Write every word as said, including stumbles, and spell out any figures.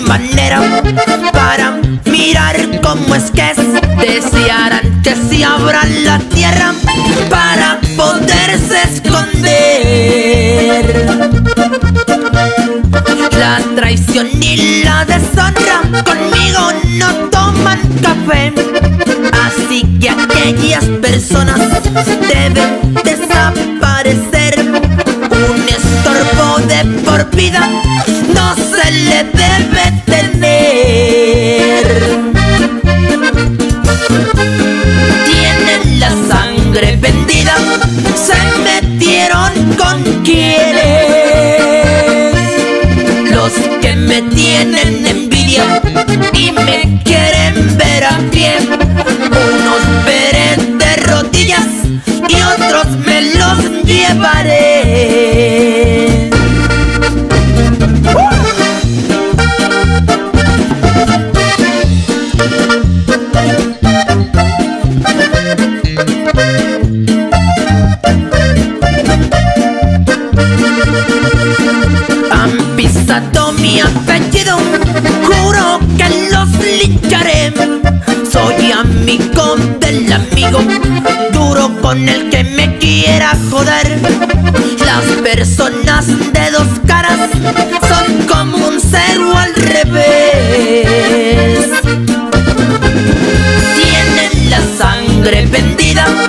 manera para mirar cómo es que es. Desearán que se abra la tierra para poderse esconder. La traición y la deshonra conmigo no toman café. Así que aquellas personas deben desaparecer. Un estorbo de por vida no se le debe tener. Tienen la sangre vendida, se metieron con quienes. Los que me tienen envidia y me quieren ver a pie, unos veré de rodillas y otros me los llevaré. Han pisado mi apellido, juro que los lincharé. Soy amigo del amigo, duro con el que me quiera joder. Las personas de dos caras son como un cero al revés. Tienen la sangre vendida